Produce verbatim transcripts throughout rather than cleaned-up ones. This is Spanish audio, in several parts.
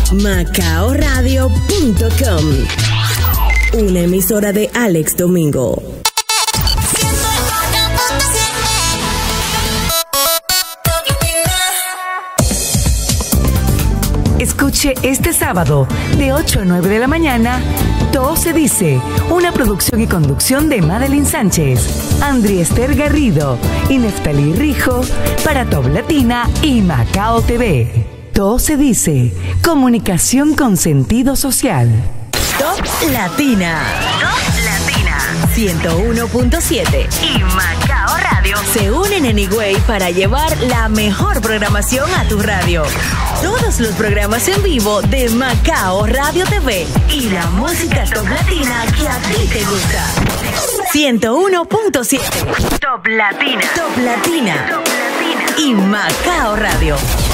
macao radio punto com, una emisora de Alex Domingo. Escuche este sábado de ocho a nueve de la mañana Todo se dice, una producción y conducción de Madeline Sánchez, Andri Esther Garrido y Neftalí Rijo para Top Latina y Macao T V. Todo se dice, comunicación con sentido social. Top Latina. Top Latina. ciento uno punto siete y Macao Radio se unen en Higüey para llevar la mejor programación a tu radio. Todos los programas en vivo de Macao Radio T V y la música Top Latina que a ti te gusta. ciento uno punto siete Top Latina. Top Latina. Top Latina. Y Macao Radio.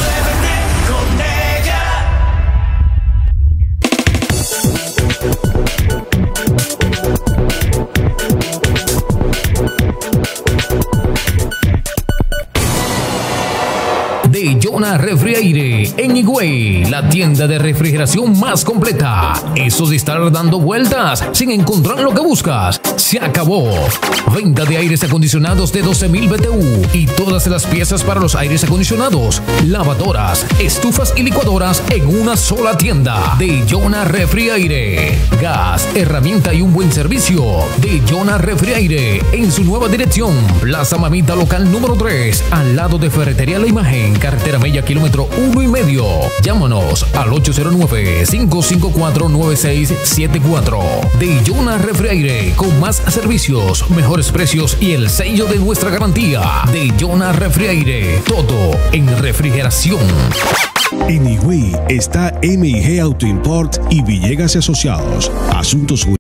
De Jonah Refriaire en Higüey, la tienda de refrigeración más completa. Eso de estar dando vueltas sin encontrar lo que buscas, se acabó. Venta de aires acondicionados de doce mil B T U y todas las piezas para los aires acondicionados, lavadoras, estufas y licuadoras en una sola tienda. De Jonah Refriaire. Gas, herramienta y un buen servicio. De Jonah Refriaire en su nueva dirección, Plaza Mamita Local número tres, al lado de Ferretería La Imagen, carretera Mella, kilómetro uno y medio. Llámanos al ocho cero nueve, cinco cinco cuatro, nueve seis siete cuatro. De Jonah Refriaire, con más servicios, mejores precios y el sello de nuestra garantía. De Jonah Refriaire, todo en refrigeración. En Higüey está M y G Auto Import y Villegas y Asociados. Asuntos jurídicos.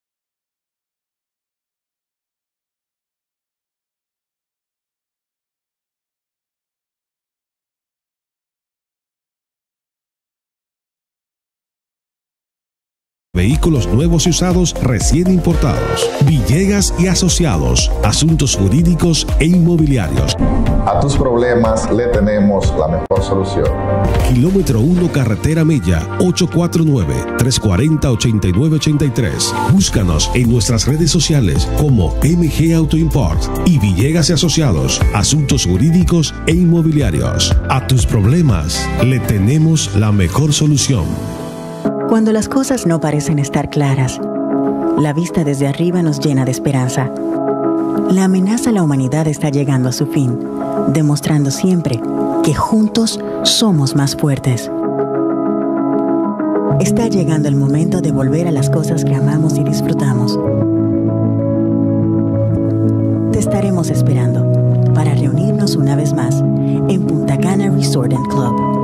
Vehículos nuevos y usados recién importados. Villegas y Asociados. Asuntos jurídicos e inmobiliarios. A tus problemas le tenemos la mejor solución. Kilómetro uno, carretera Mella, ocho cuatro nueve, tres cuatro cero, ocho nueve ocho tres. Búscanos en nuestras redes sociales como M G Auto Import y Villegas y Asociados. Asuntos jurídicos e inmobiliarios. A tus problemas le tenemos la mejor solución. Cuando las cosas no parecen estar claras, la vista desde arriba nos llena de esperanza. La amenaza a la humanidad está llegando a su fin, demostrando siempre que juntos somos más fuertes. Está llegando el momento de volver a las cosas que amamos y disfrutamos. Te estaremos esperando para reunirnos una vez más en Punta Cana Resort and Club.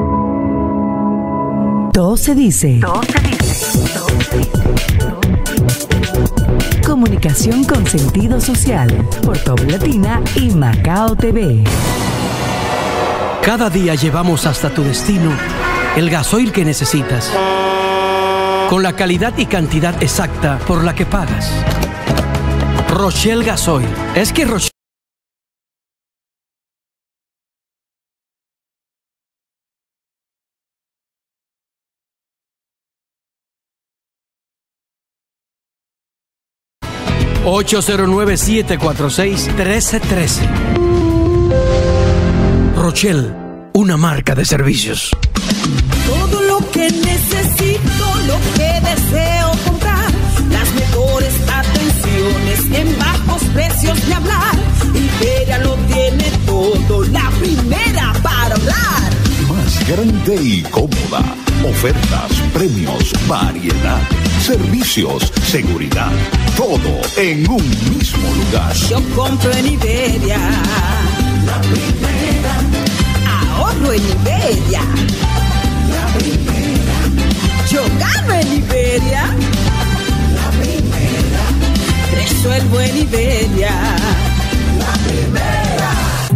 Todo se dice. Todo se dice. Todo se dice. Comunicación con sentido social por Top Latina y Macao T V. Cada día llevamos hasta tu destino el gasoil que necesitas, con la calidad y cantidad exacta por la que pagas. Rochelle Gasoil. Es que Rochelle ocho cero nueve, siete cuatro seis, uno tres uno tres. Rochelle, una marca de servicios. Todo lo que necesito, lo que deseo comprar, las mejores atenciones en bajos precios de hablar. Iberia lo tiene todo, la primera para hablar. Más grande y cómoda. Ofertas, premios, variedad, servicios, seguridad, todo en un mismo lugar. Yo compro en Iberia, la primera. Ahorro en Iberia, la primera. Yo gano en Iberia, la primera. Resuelvo en Iberia, la primera. De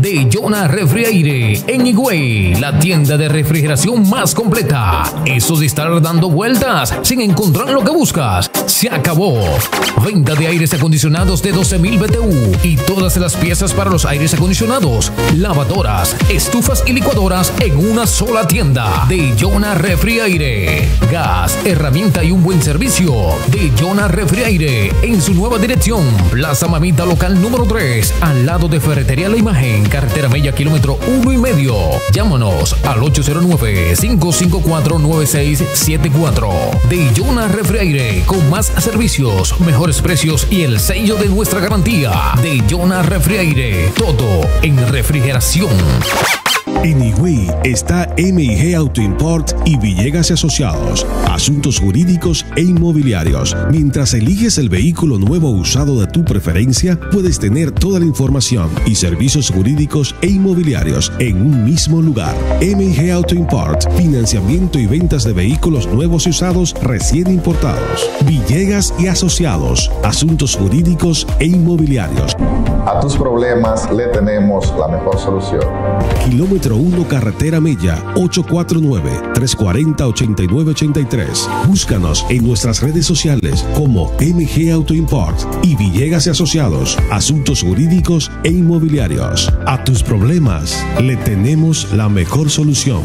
Jonah Refri Aire en Higüey, la tienda de refrigeración más completa. Eso de estar dando vueltas sin encontrar lo que buscas, se acabó. Venta de aires acondicionados de doce mil B T U y todas las piezas para los aires acondicionados, lavadoras, estufas y licuadoras en una sola tienda de Jonah Refri Aire. Gas, herramienta y un buen servicio de Jonah Refri Aire en su nueva dirección, Plaza Mamita Local número tres, al lado de Ferretería La Imagen, Carretera Mella, kilómetro uno y medio. Llámanos al ocho cero nueve, cinco cinco cuatro, nueve seis siete cuatro. De Jonah Refri Aire, con más servicios, mejores precios y el sello de nuestra garantía. De Jonah Refri Aire, todo en refrigeración. En Higüey está M y G Auto Import y Villegas y Asociados, asuntos jurídicos e inmobiliarios. Mientras eliges el vehículo nuevo o usado de tu preferencia, puedes tener toda la información y servicios jurídicos e inmobiliarios en un mismo lugar. M y G Auto Import, financiamiento y ventas de vehículos nuevos y usados recién importados. Villegas y Asociados, asuntos jurídicos e inmobiliarios. A tus problemas le tenemos la mejor solución. Kilómetro uno Carretera Mella, ocho cuatro nueve, tres cuatro cero, ocho nueve ocho tres. Búscanos en nuestras redes sociales como M G Auto Import y Villegas y Asociados, asuntos jurídicos e inmobiliarios. A tus problemas le tenemos la mejor solución.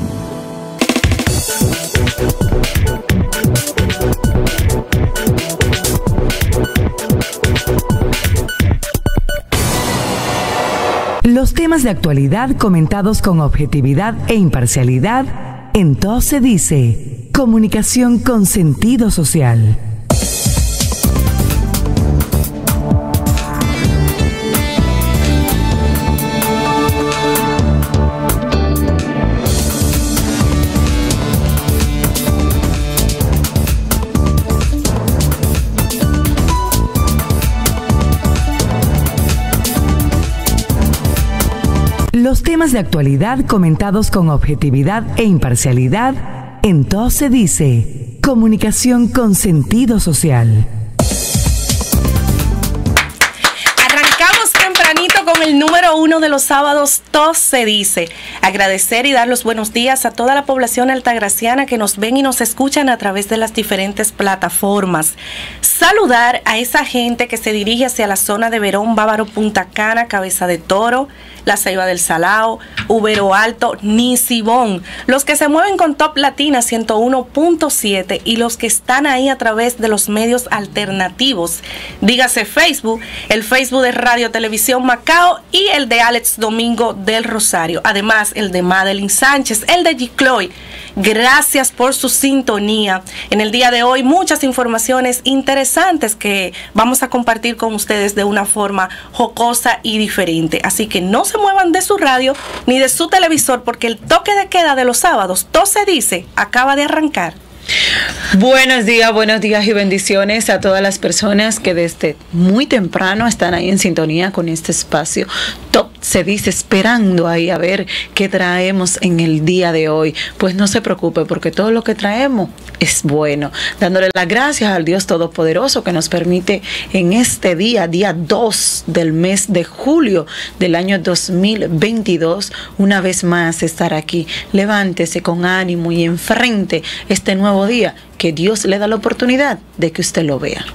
Los temas de actualidad comentados con objetividad e imparcialidad en Todo se dice. Comunicación con sentido social. Los temas de actualidad comentados con objetividad e imparcialidad en Todo se dice. Comunicación con sentido social. Arrancamos tempranito con el número uno de los sábados, Todo se dice. Agradecer y dar los buenos días a toda la población altagraciana que nos ven y nos escuchan a través de las diferentes plataformas. Saludar a esa gente que se dirige hacia la zona de Verón, Bávaro, Punta Cana, Cabeza de Toro, La Ceiba del Salao, Ubero Alto, Nisibón, los que se mueven con Top Latina ciento uno punto siete y los que están ahí a través de los medios alternativos. Dígase Facebook, el Facebook de Radio Televisión Macao y el de Alex Domingo del Rosario. Además, el de Madeline Sánchez, el de Gicloy. Gracias por su sintonía. En el día de hoy, muchas informaciones interesantes que vamos a compartir con ustedes de una forma jocosa y diferente. Así que no se muevan de su radio ni de su televisor, porque el toque de queda de los sábados, Todo se dice, acaba de arrancar. Buenos días, buenos días y bendiciones a todas las personas que desde muy temprano están ahí en sintonía con este espacio. Top se dice, esperando ahí a ver qué traemos en el día de hoy. Pues no se preocupe, porque todo lo que traemos es bueno. Dándole las gracias al Dios Todopoderoso que nos permite en este día, día dos del mes de julio del año dos mil veintidós, una vez más estar aquí. Levántese con ánimo y enfrente este nuevo día que Dios le da la oportunidad de que usted lo vea.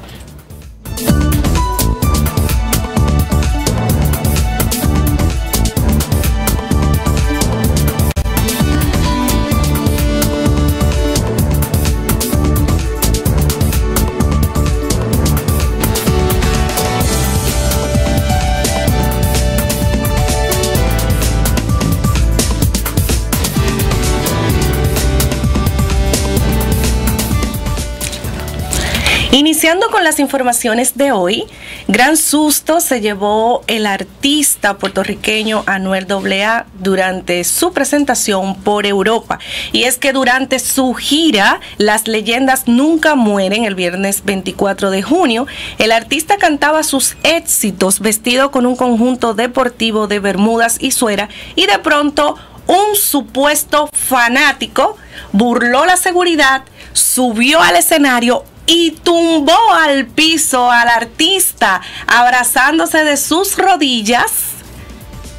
Iniciando con las informaciones de hoy, gran susto se llevó el artista puertorriqueño Anuel doble A durante su presentación por Europa. Y es que durante su gira, Las Leyendas Nunca Mueren, el viernes veinticuatro de junio, el artista cantaba sus éxitos vestido con un conjunto deportivo de bermudas y suera, y de pronto un supuesto fanático burló la seguridad, subió al escenario y tumbó al piso al artista, abrazándose de sus rodillas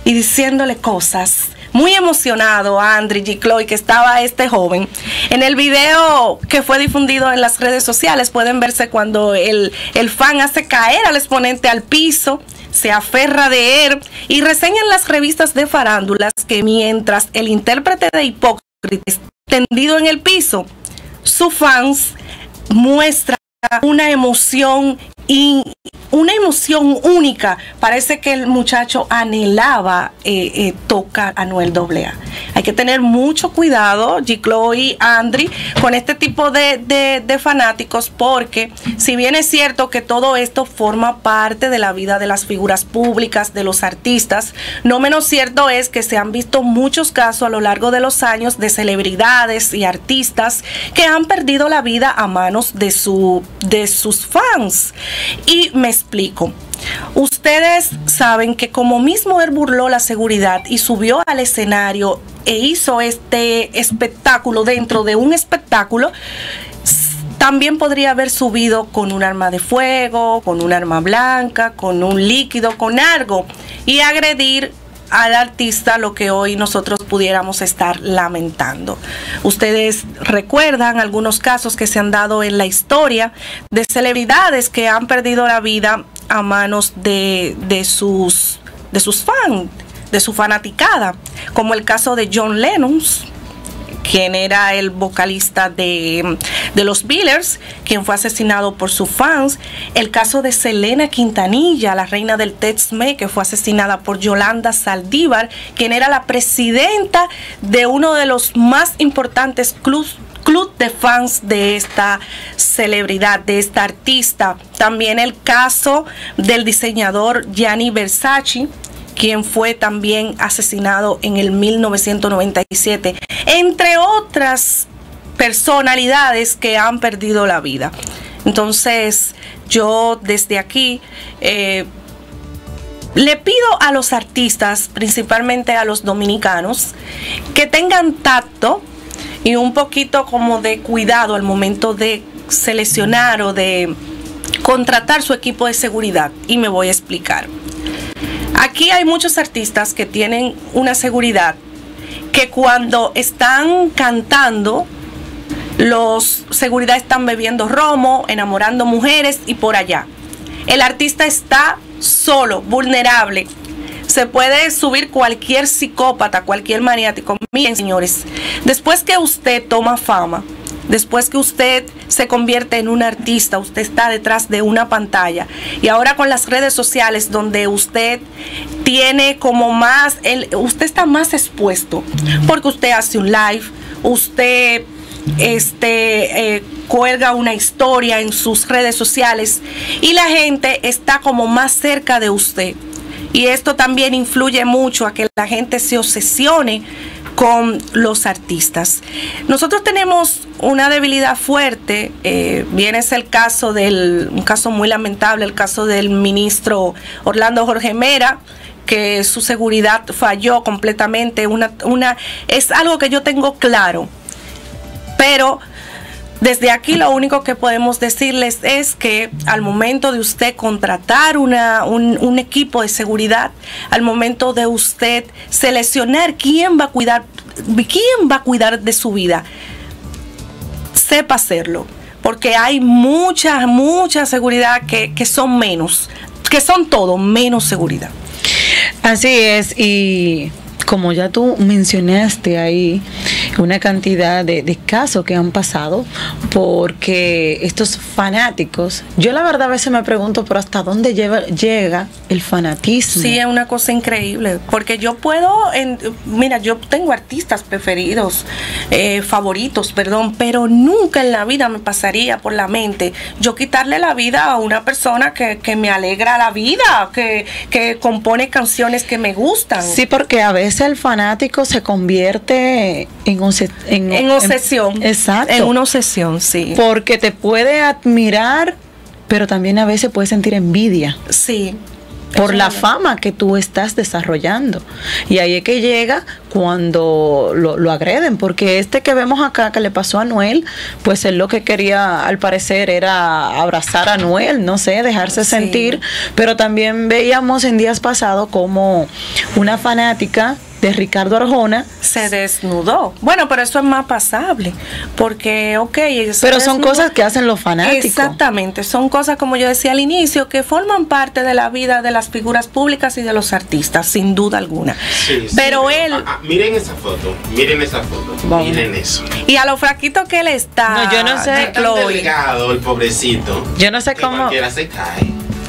y diciéndole cosas. Muy emocionado a Andri G. Chloe, que estaba este joven. En el video que fue difundido en las redes sociales pueden verse cuando el, el fan hace caer al exponente al piso, se aferra de él y reseñan las revistas de farándulas que mientras el intérprete de Hipócrita está tendido en el piso, sus fans muestran una emoción y una emoción única. Parece que el muchacho anhelaba eh, eh, tocar a Anuel doble A. Hay que tener mucho cuidado, G. Chloe, Andri, con este tipo de, de, de fanáticos, porque si bien es cierto que todo esto forma parte de la vida de las figuras públicas, de los artistas, no menos cierto es que se han visto muchos casos a lo largo de los años de celebridades y artistas que han perdido la vida a manos de, su, de sus fans. Y me explico. Ustedes saben que como mismo él burló la seguridad y subió al escenario e hizo este espectáculo dentro de un espectáculo, también podría haber subido con un arma de fuego, con un arma blanca, con un líquido, con algo, y agredir al artista, lo que hoy nosotros pudiéramos estar lamentando. Ustedes recuerdan algunos casos que se han dado en la historia de celebridades que han perdido la vida a manos de, de sus de sus fans, de su fanaticada, como el caso de John Lennon, quien era el vocalista de, de los Beatles, quien fue asesinado por sus fans. El caso de Selena Quintanilla, la reina del Tex-Mex, que fue asesinada por Yolanda Saldívar, quien era la presidenta de uno de los más importantes clubs club de fans de esta celebridad, de esta artista. También el caso del diseñador Gianni Versace, quien fue también asesinado en el mil novecientos noventa y siete, entre otras personalidades que han perdido la vida. Entonces, yo desde aquí eh, le pido a los artistas, principalmente a los dominicanos, que tengan tacto y un poquito como de cuidado al momento de seleccionar o de contratar su equipo de seguridad. Y me voy a explicar. Aquí hay muchos artistas que tienen una seguridad que cuando están cantando, los seguridad están bebiendo romo, enamorando mujeres y por allá. El artista está solo, vulnerable. Se puede subir cualquier psicópata, cualquier maniático. Miren, señores, después que usted toma fama, después que usted se convierte en un artista, usted está detrás de una pantalla. Y ahora con las redes sociales, donde usted tiene como más, el, usted está más expuesto, porque usted hace un live, usted este eh, cuelga una historia en sus redes sociales y la gente está como más cerca de usted. Y esto también influye mucho a que la gente se obsesione con los artistas. Nosotros tenemos una debilidad fuerte, eh, bien es el caso del, un caso muy lamentable, el caso del ministro Orlando Jorge Mera, que su seguridad falló completamente. Una, una, es algo que yo tengo claro, pero desde aquí lo único que podemos decirles es que al momento de usted contratar una, un, un equipo de seguridad, al momento de usted seleccionar quién va a cuidar, quién va a cuidar de su vida, sepa hacerlo, porque hay mucha, mucha seguridad que, que son menos, que son todo menos seguridad. Así es, y como ya tú mencionaste ahí, una cantidad de, de casos que han pasado porque estos fanáticos, yo la verdad a veces me pregunto, pero hasta dónde lleva, llega el fanatismo. Sí, es una cosa increíble, porque yo puedo, en, mira, yo tengo artistas preferidos, eh, favoritos, perdón, pero nunca en la vida me pasaría por la mente yo quitarle la vida a una persona que, que me alegra la vida, que, que compone canciones que me gustan. Sí, porque a veces el fanático se convierte en En, en obsesión. En, exacto. En una obsesión, sí. Porque te puede admirar, pero también a veces puede sentir envidia. Sí. por la fama que tú estás desarrollando. Y ahí es que llega cuando lo, lo agreden, porque este que vemos acá que le pasó a Anuel, pues él lo que quería al parecer era abrazar a Anuel, no sé, dejarse sí. sentir, pero también veíamos en días pasados como una fanática de Ricardo Arjona se desnudó. Bueno, pero eso es más pasable, porque, ok, pero son desnudó. Cosas que hacen los fanáticos. Exactamente, son cosas, como yo decía al inicio, que forman parte de la vida de las figuras públicas y de los artistas, sin duda alguna. Sí, sí, pero, pero él... Ah, ah, miren esa foto, miren esa foto, Vamos. miren eso. Y a lo fraquito que él está... No, yo no sé... Tan delgado, el pobrecito. Yo no sé cómo... Cualquiera se cae.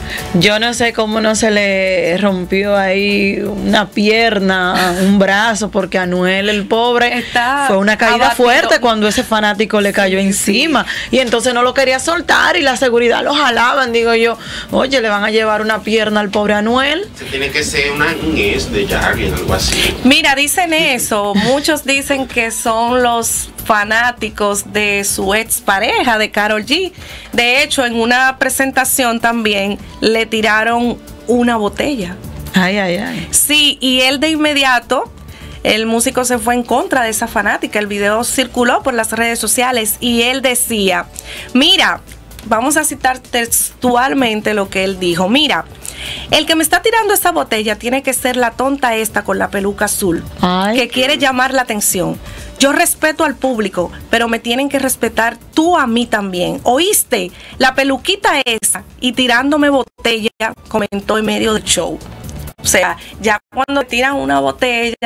Yo no sé cómo no se le rompió ahí una pierna, un brazo, porque Anuel, el pobre, Está fue una caída abatido. fuerte cuando ese fanático le cayó sí, encima. Sí. Y entonces no lo quería soltar y la seguridad lo jalaban. Digo yo, oye, le van a llevar una pierna al pobre Anuel. Se tiene que ser una, un ex de Jarry, algo así. Mira, dicen eso. Muchos dicen que son los fanáticos de su ex pareja, de Karol G. De hecho, en una presentación también le tiraron una botella. Ay, ay, ay. Sí, y él de inmediato, el músico se fue en contra de esa fanática. El video circuló por las redes sociales y él decía, mira, vamos a citar textualmente lo que él dijo, mira, el que me está tirando esa botella tiene que ser la tonta esta con la peluca azul, Ay. que quiere llamar la atención. Yo respeto al público, pero me tienen que respetar tú a mí también. ¿Oíste? La peluquita esa y tirándome botella, comentó en medio del show. O sea, ya cuando tiran una botella,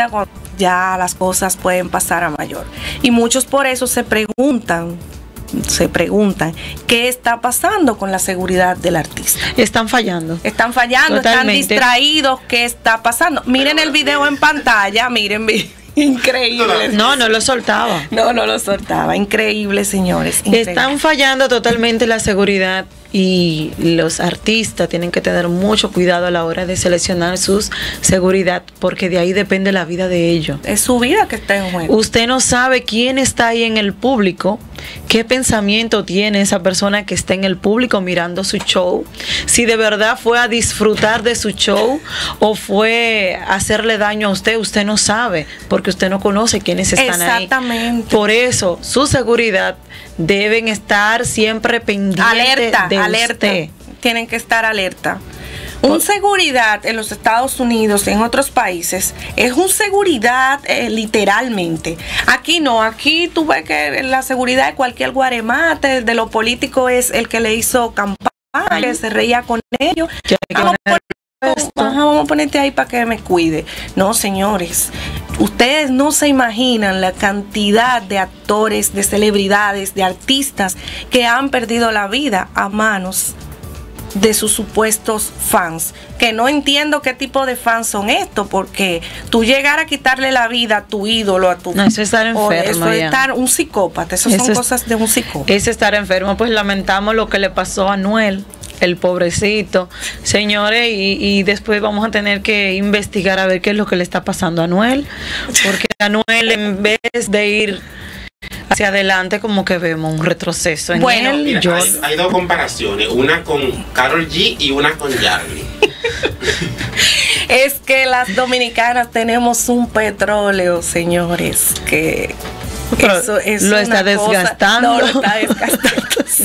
ya las cosas pueden pasar a mayor. Y muchos por eso se preguntan, se preguntan qué está pasando con la seguridad del artista. Están fallando. Están fallando, Totalmente. están distraídos. ¿Qué está pasando? Miren el video en pantalla, miren. Increíble. No, no lo soltaba. No, no lo soltaba. Increíble, señores. Increíble. Están fallando totalmente la seguridad y los artistas tienen que tener mucho cuidado a la hora de seleccionar su seguridad, porque de ahí depende la vida de ellos. Es su vida que está en juego. Usted no sabe quién está ahí en el público, qué pensamiento tiene esa persona que está en el público mirando su show, si de verdad fue a disfrutar de su show o fue a hacerle daño a usted. Usted no sabe, porque usted no conoce quiénes están ahí. Exactamente. Por eso, su seguridad deben estar siempre pendientes alerta, de alerta. usted. Tienen que estar alerta. Un seguridad en los Estados Unidos y en otros países es un seguridad eh, literalmente. Aquí no, aquí tú ves que la seguridad de cualquier guaremate, de lo político, es el que le hizo campaña, que se reía con ellos. Vamos a, poner, ajá, vamos a ponerte ahí para que me cuide. No, señores, ustedes no se imaginan la cantidad de actores, de celebridades, de artistas que han perdido la vida a manos de sus supuestos fans, que no entiendo qué tipo de fans son estos, porque tú llegar a quitarle la vida a tu ídolo, a tu... No, eso es estar enfermo. Eso es estar un psicópata, eso, eso son es, cosas de un psicópata. Es estar enfermo. Pues lamentamos lo que le pasó a Anuel, el pobrecito, señores, y, y después vamos a tener que investigar a ver qué es lo que le está pasando a Anuel, porque Anuel, en vez de ir hacia adelante, como que vemos un retroceso en bueno, él. Mira, yo... hay, hay dos comparaciones, una con Karol G y una con Jarry. Es que las dominicanas tenemos un petróleo, señores, que Pero eso es lo está desgastando. Cosa, no, lo está desgastando.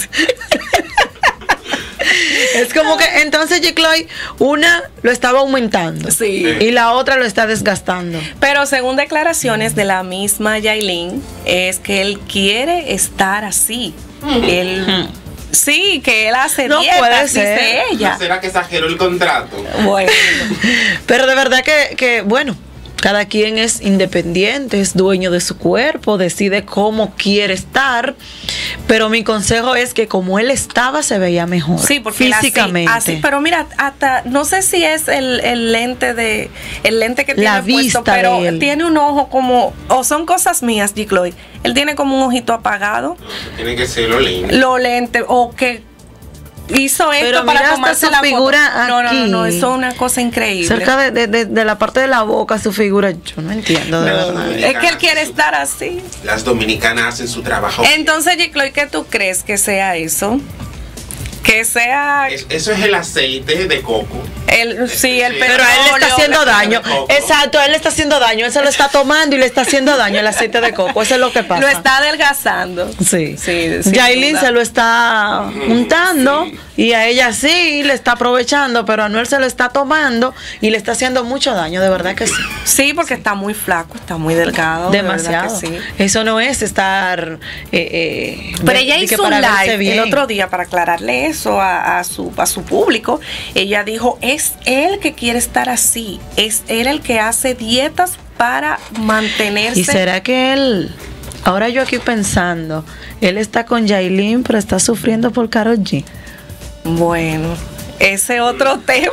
Es como que entonces G-Chloe, una lo estaba aumentando, sí, y la otra lo está desgastando. Pero según declaraciones de la misma Yailin, es que él quiere estar así. Mm. Él mm. Sí, que él hace no dietas, puede ser. Dice ella. ¿No será que exageró el contrato? Bueno. Pero de verdad que, que bueno, cada quien es independiente, es dueño de su cuerpo, decide cómo quiere estar. Pero mi consejo es que como él estaba, se veía mejor. Sí, porque físicamente. Así, así, pero mira, hasta no sé si es el, el lente de el lente que tiene la vista puesto, pero de él. Tiene un ojo como, o son cosas mías, G-Chloe. Él tiene como un ojito apagado. No, tiene que ser lo lente. Lo lente, o que hizo esto pero para mira tomarse hasta su la figura foto. No, no, no, no, eso es una cosa increíble. Cerca de, de, de, de la parte de la boca, su figura, yo no entiendo de verdad. Es que él quiere estar así. Las dominicanas hacen su trabajo. Entonces, G-Chloe, ¿qué tú crees que sea eso? Que sea... Es, eso es el aceite de coco Él, sí, el pero a él le está haciendo daño. Exacto, a él le está haciendo daño. Él se lo está tomando y le está haciendo daño el aceite de coco. Eso es lo que pasa. Lo está adelgazando. Sí. sí Yailin se lo está untando sí. y a ella sí le está aprovechando, pero a Anuel se lo está tomando y le está haciendo mucho daño, de verdad que sí. Sí, porque está muy flaco, está muy delgado. Demasiado. De que sí. Eso no es estar. Eh, eh, pero de, ella de hizo un live el otro día para aclararle eso a, a, su, a su público. Ella dijo: es él que quiere estar así, es él el que hace dietas para mantenerse. ¿Y será que él, ahora yo aquí pensando, él está con Yailin pero está sufriendo por Karol G? Bueno, ese otro tema.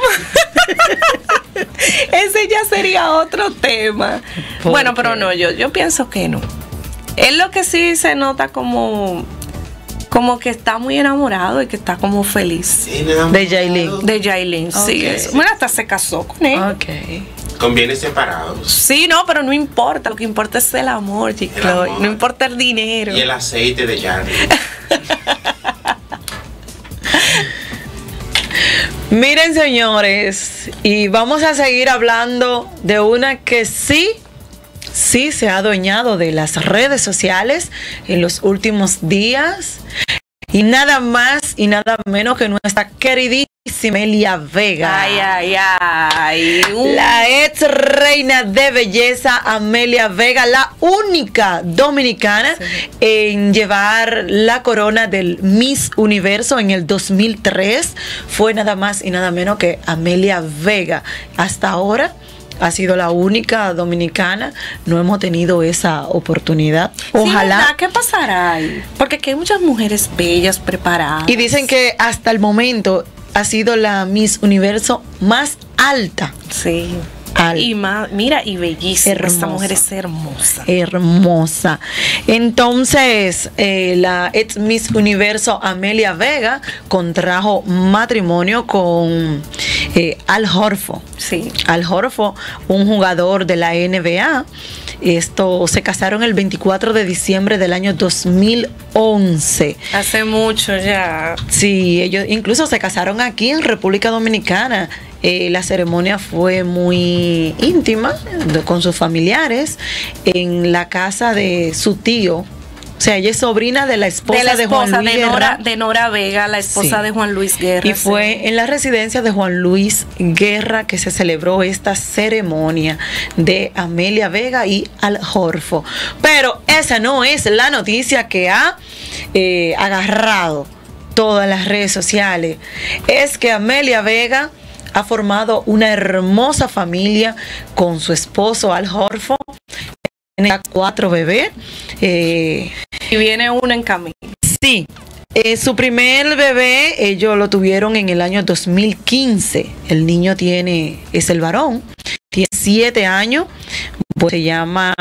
Ese ya sería otro tema. Bueno, pero no, yo, yo pienso que no. Él lo que sí se nota como como que está muy enamorado y que está como feliz. De Yailin. De Yailin, sí. Okay. Bueno, hasta se casó con él. Ok. Con bienes separados. Sí, no, pero no importa. Lo que importa es el amor, Chicloy. No importa el dinero. Y el aceite de Yailin. Miren, señores, y vamos a seguir hablando de una que sí sí se ha adueñado de las redes sociales en los últimos días, y nada más y nada menos que nuestra queridísima Amelia Vega. Ay, ay, ay. Uh. La ex reina de belleza Amelia Vega, la única dominicana sí. en llevar la corona del Miss Universo en el dos mil tres. Fue nada más y nada menos que Amelia Vega. Hasta ahora ha sido la única dominicana, no hemos tenido esa oportunidad. Ojalá. Sí, ¿qué pasará ahí? Porque aquí hay muchas mujeres bellas, preparadas. Y dicen que hasta el momento ha sido la Miss Universo más alta. Sí. Alta. Y más, mira, y bellísima. Hermosa. Esta mujer es hermosa. Hermosa. Entonces, eh, la ex Miss Universo Amelia Vega contrajo matrimonio con eh, Al Horford. Sí. Al Horford, un jugador de la N B A. Esto se casaron el veinticuatro de diciembre del año dos mil once. Hace mucho ya. Sí, ellos incluso se casaron aquí en República Dominicana. Eh, la ceremonia fue muy íntima de, con sus familiares en la casa de su tío. O sea, ella es sobrina de la esposa de, la esposa de Juan Luis de Nora, Guerra. de Nora Vega, la esposa sí. de Juan Luis Guerra. Y fue sí. en la residencia de Juan Luis Guerra que se celebró esta ceremonia de Amelia Vega y Al Horford. Pero esa no es la noticia que ha eh, agarrado todas las redes sociales. Es que Amelia Vega ha formado una hermosa familia con su esposo Al Horford. Tiene cuatro bebés. Eh, y viene uno en camino. Sí. Eh, su primer bebé, ellos lo tuvieron en el año dos mil quince. El niño tiene, es el varón, tiene siete años. Pues se llama,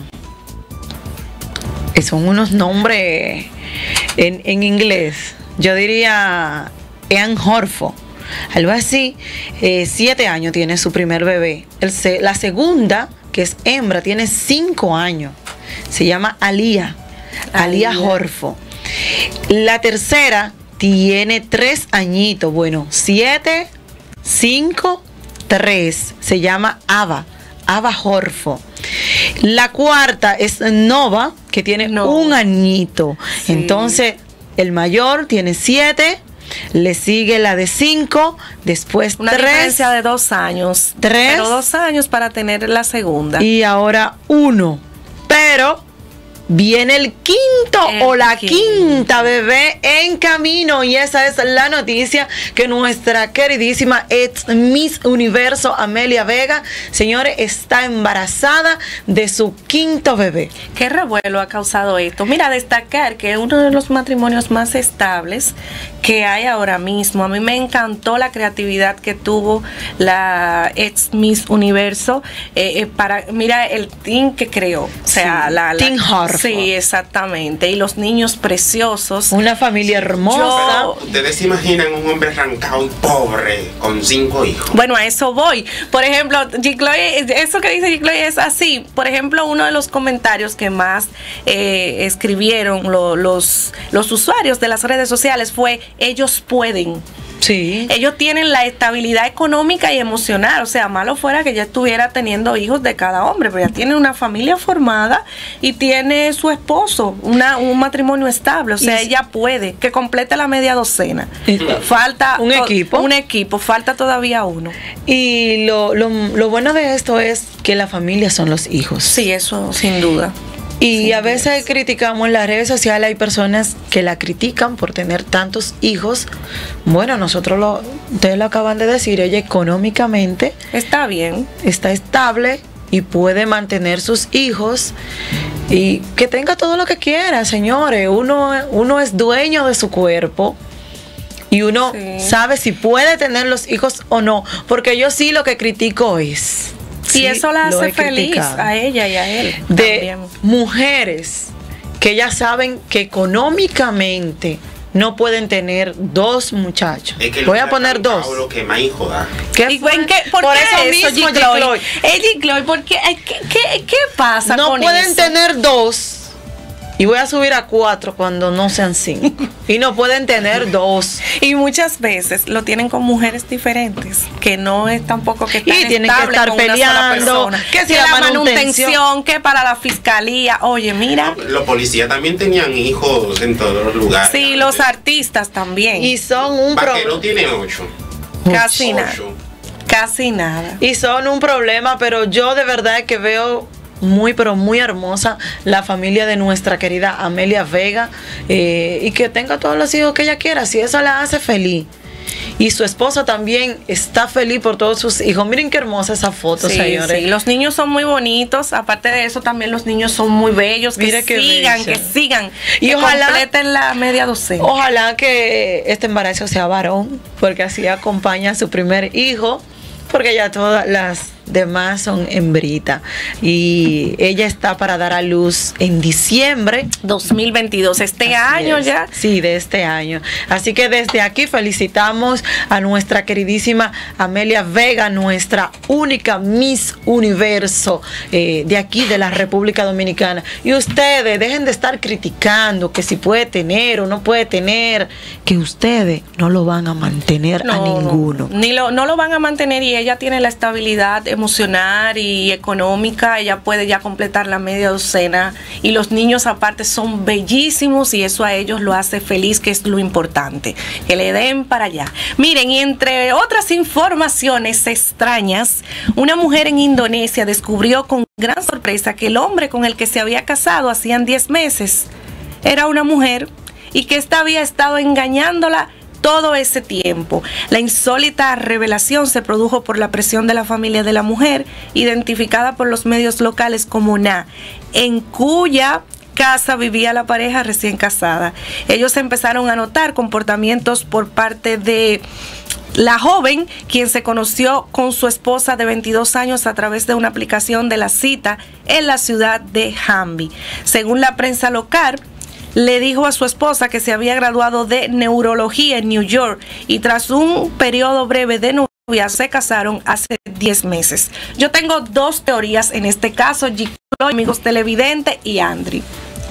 son unos nombres en, en inglés. Yo diría Ian Horford. Algo así. Eh, siete años tiene su primer bebé. El, la segunda, que es hembra, tiene cinco años. Se llama Alía. Alía Horford. La tercera tiene tres añitos. Bueno, siete, cinco, tres. Se llama Ava. Ava Horford. La cuarta es Nova, que tiene no. un añito. Sí. Entonces, el mayor tiene siete. Le sigue la de cinco, después una tres. Una diferencia de dos años. Tres. Pero dos años para tener la segunda. Y ahora uno. Pero viene el quinto el o la quinto. quinta bebé en camino. Y esa es la noticia que nuestra queridísima ex Miss Universo Amelia Vega, señores, está embarazada de su quinto bebé. ¿Qué revuelo ha causado esto? Mira, destacar que es uno de los matrimonios más estables que hay ahora mismo. A mí me encantó la creatividad que tuvo la ex Miss Universo eh, eh, para, mira el team que creó, o sea, sí, la, la Team Horford. Sí, exactamente, y los niños preciosos. Una familia hermosa. Yo, ¿ustedes se imaginan un hombre arrancado y pobre con cinco hijos? Bueno, a eso voy. Por ejemplo, Gicloy, eso que dice Gicloy es así. Por ejemplo, uno de los comentarios que más eh, escribieron lo, los, los usuarios de las redes sociales fue: ellos pueden. Sí. Ellos tienen la estabilidad económica y emocional. O sea, malo fuera que ella estuviera teniendo hijos de cada hombre, pero ella tiene una familia formada y tiene su esposo, una, un matrimonio estable. O sea, y ella puede que complete la media docena. Falta un equipo. Un equipo, falta todavía uno. Y lo, lo, lo bueno de esto es que la familia son los hijos. Sí, eso sin duda. Y sin a veces duda. criticamos en las redes sociales, hay personas que la critican por tener tantos hijos. Bueno, nosotros lo, ustedes lo acaban de decir, ella económicamente está bien, está estable y puede mantener sus hijos y que tenga todo lo que quiera, señores. Uno, uno es dueño de su cuerpo. Y uno sí. sabe si puede tener los hijos o no, porque yo sí lo que critico es... Y sí, eso la hace feliz a ella y a él. De también. Mujeres que ya saben que económicamente no pueden tener dos muchachos. Es que voy a poner dos. Lo que más hijo da. ¿Qué fue? ¿Qué, ¿Por, por qué eso eso, mismo, G-Chloe? Eh, G-Chloe, ¿por qué? ¿Qué, qué, qué pasa no con pueden eso? tener dos. Y voy a subir a cuatro cuando no sean cinco. Y no pueden tener dos. Y muchas veces lo tienen con mujeres diferentes, que no es tampoco que están y tienen que estar con peleando. Una sola que si que la, la manutención, manutención, que para la fiscalía. Oye, mira. No, los policías también tenían hijos en todos los lugares. Sí, los artistas también. Y son un problema. Vaquero tiene ocho. Casi ocho. nada. Casi nada. Y son un problema, pero yo de verdad que veo muy pero muy hermosa la familia de nuestra querida Amelia Vega, eh, y que tenga todos los hijos que ella quiera, si eso la hace feliz. Y su esposo también está feliz por todos sus hijos. Miren qué hermosa esa foto, sí, señores. Sí, los niños son muy bonitos. Aparte de eso, también los niños son muy bellos. Que Mire sigan, que sigan. Y que ojalá completen la media docena. Ojalá que este embarazo sea varón, porque así acompaña a su primer hijo, porque ya todas las demás son hembrita. Y ella está para dar a luz en diciembre dos mil veintidós, este Así año es. ya. Sí, de este año. Así que desde aquí felicitamos a nuestra queridísima Amelia Vega, nuestra única Miss Universo eh, de aquí de la República Dominicana. Y ustedes dejen de estar criticando que si puede tener o no puede tener, que ustedes no lo van a mantener no, a ninguno. Ni lo, no lo van a mantener, y ella tiene la estabilidad emocional y económica. Ella puede ya completar la media docena, y los niños aparte son bellísimos, y eso a ellos lo hace feliz, que es lo importante, que le den para allá. Miren, y entre otras informaciones extrañas, una mujer en Indonesia descubrió con gran sorpresa que el hombre con el que se había casado hacían diez meses era una mujer, y que ésta había estado engañándola todo ese tiempo. La insólita revelación se produjo por la presión de la familia de la mujer, identificada por los medios locales como Na, en cuya casa vivía la pareja recién casada. Ellos empezaron a notar comportamientos por parte de la joven, quien se conoció con su esposa de veintidós años a través de una aplicación de la cita en la ciudad de Jambi. Según la prensa local, le dijo a su esposa que se había graduado de neurología en New York, y tras un periodo breve de novia se casaron hace diez meses. Yo tengo dos teorías en este caso, G-Chloe, amigos televidentes, y Andri.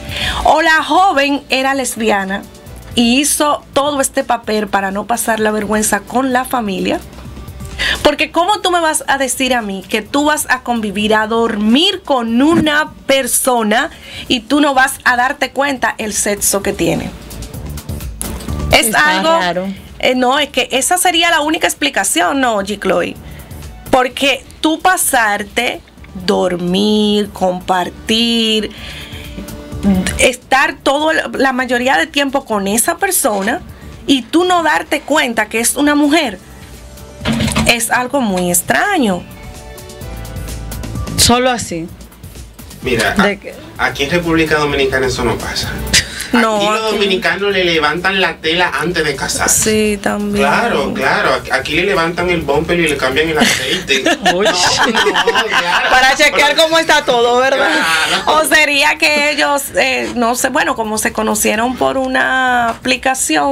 O la joven era lesbiana y hizo todo este papel para no pasar la vergüenza con la familia. Porque ¿cómo tú me vas a decir a mí que tú vas a convivir, a dormir con una persona, y tú no vas a darte cuenta el sexo que tiene? Es Está algo raro. Eh, no, es que esa sería la única explicación, no, G-Chloe. Porque tú pasarte, dormir, compartir, estar todo la mayoría del tiempo con esa persona, y tú no darte cuenta que es una mujer, es algo muy extraño. Solo así. Mira, De a, aquí en República Dominicana eso no pasa. No, aquí los aquí- dominicanos le levantan la tela antes de casarse. Sí, también. Claro, claro. Aquí- Aquí le levantan el bumper y le cambian el aceite. No, no, claro. Para chequear Pero- cómo está todo, ¿verdad? Claro. O sería que ellos, eh, no sé, bueno, como se conocieron por una aplicación,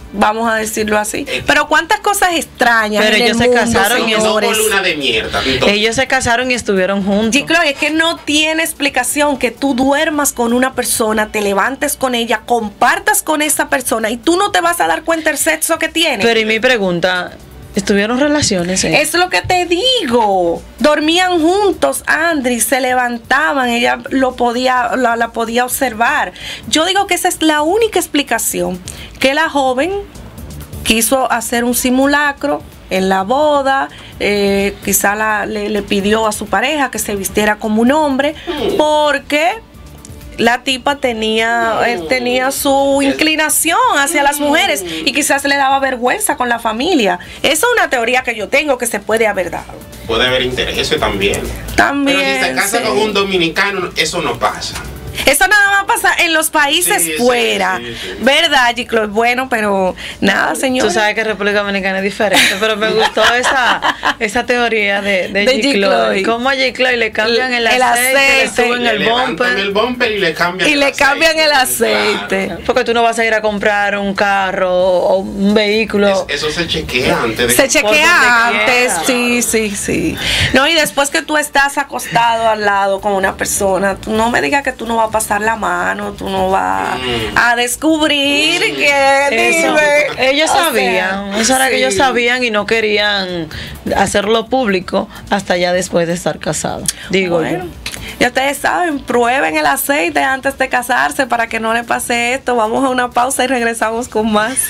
vamos a decirlo así. Pero cuántas cosas extrañas. Pero en ellos el se mundo, casaron señores. y No por luna de mierda. Entonces. Ellos se casaron y estuvieron juntos. Sí, claro, es que no tiene explicación que tú duermas con una persona, te levantes con ella, compartas con esa persona y tú no te vas a dar cuenta del sexo que tiene. Pero y mi pregunta, ¿estuvieron relaciones? Eh? Es lo que te digo. Dormían juntos, Andri, se levantaban, ella lo podía, la, la podía observar. Yo digo que esa es la única explicación, que la joven quiso hacer un simulacro en la boda, eh, quizá la, le, le pidió a su pareja que se vistiera como un hombre, porque la tipa tenía, él tenía su inclinación hacia las mujeres y quizás le daba vergüenza con la familia. Esa es una teoría que yo tengo que se puede haber dado. Puede haber interés también. También. Pero si se casa sí. con un dominicano, eso no pasa. Eso nada más pasa en los países Sí, fuera, sí, sí, sí. ¿verdad, Giclo? Bueno, pero nada, señor. Tú sabes que República Dominicana es diferente, pero me gustó esa, esa teoría de, de, De Giclo. Giclo. ¿Cómo a Giclo le cambian el, El aceite, aceite. le suben Le el levantan bumper? el bumper y le cambian y el le aceite. cambian el aceite. Claro. Porque tú no vas a ir a comprar un carro o un vehículo. Es- eso se chequea antes de Se que- chequea Por donde antes, quiera. sí, sí, sí. No, y después que tú estás acostado al lado con una persona, tú no me digas que tú no vas a pasar la mano, tú no vas Mm. a descubrir que Eso. dime. Ellos O sea, sabían, eso era que sí. ellos sabían y no querían hacerlo público hasta ya después de estar casados. Digo Bueno, yo. ya ustedes saben, prueben el aceite antes de casarse para que no le pase esto. Vamos a una pausa y regresamos con más.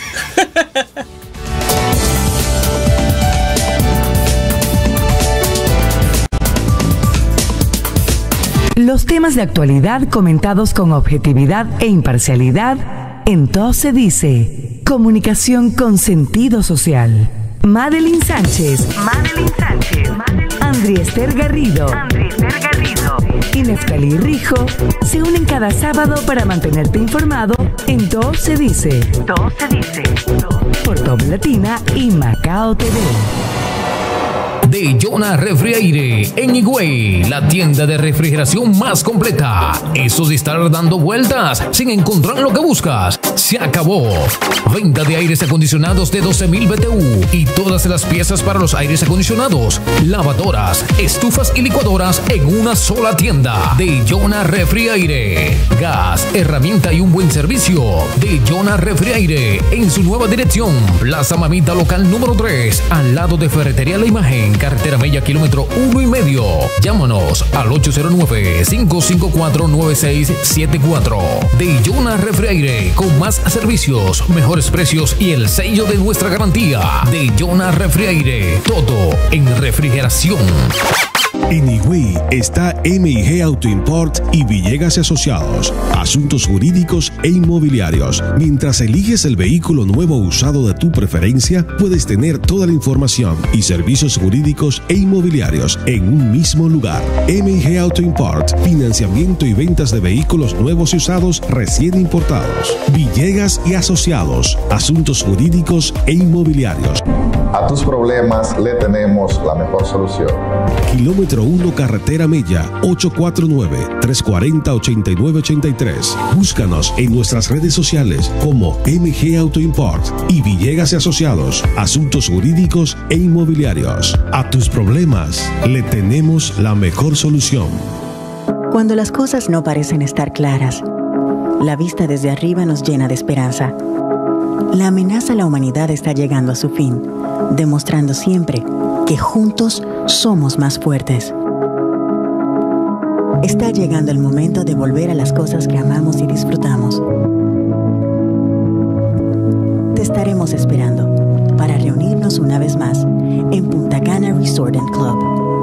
Los temas de actualidad comentados con objetividad e imparcialidad en Todo se dice. Comunicación con sentido social. Madeline Sánchez. Madeline Sánchez. André Esther Garrido. André Esther Garrido. Y Neftalí Rijo se unen cada sábado para mantenerte informado en Todo se dice. Todo se dice. Por Top Latina y Macao T V. De Jonah Refri Aire en Higüey, la tienda de refrigeración más completa. Eso de estar dando vueltas sin encontrar lo que buscas, se acabó. Venta de aires acondicionados de doce mil B T U y todas las piezas para los aires acondicionados, lavadoras, estufas y licuadoras en una sola tienda. De Jonah Refri Aire. Gas, herramienta y un buen servicio. De Jonah Refri Aire en su nueva dirección, Plaza Mamita Local número tres, al lado de Ferretería La Imagen, carretera Mella, kilómetro uno y medio. Llámanos al ocho cero nueve, cinco cinco cuatro, nueve seis siete cuatro. De Jonah Refri Aire, con más servicios, mejores precios y el sello de nuestra garantía. De Jonah Refri Aire, todo en refrigeración. En Higüey está M y G Auto Import y Villegas y Asociados. Asuntos jurídicos e inmobiliarios. Mientras eliges el vehículo nuevo o usado de tu preferencia, puedes tener toda la información y servicios jurídicos e inmobiliarios en un mismo lugar. M y G Auto Import. Financiamiento y ventas de vehículos nuevos y usados recién importados. Villegas y Asociados. Asuntos jurídicos e inmobiliarios. A tus problemas le tenemos la mejor solución. Kilómetro uno Carretera Mella, ocho cuatro nueve, tres cuatro cero, ocho nueve ocho tres. Búscanos en nuestras redes sociales como M G Auto Import y Villegas y Asociados. Asuntos jurídicos e inmobiliarios. A tus problemas le tenemos la mejor solución. Cuando las cosas no parecen estar claras, la vista desde arriba nos llena de esperanza. La amenaza a la humanidad está llegando a su fin, demostrando siempre que juntos somos más fuertes. Está llegando el momento de volver a las cosas que amamos y disfrutamos. Te estaremos esperando para reunirnos una vez más en Punta Cana Resort and Club.